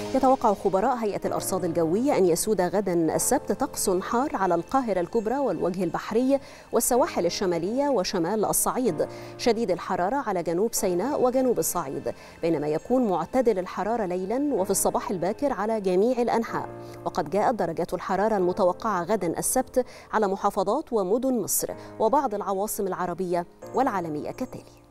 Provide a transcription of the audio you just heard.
يتوقع خبراء هيئة الأرصاد الجوية أن يسود غدا السبت طقس حار على القاهرة الكبرى والوجه البحري والسواحل الشمالية وشمال الصعيد، شديد الحرارة على جنوب سيناء وجنوب الصعيد، بينما يكون معتدل الحرارة ليلا وفي الصباح الباكر على جميع الأنحاء. وقد جاءت درجات الحرارة المتوقعة غدا السبت على محافظات ومدن مصر وبعض العواصم العربية والعالمية كالتالي: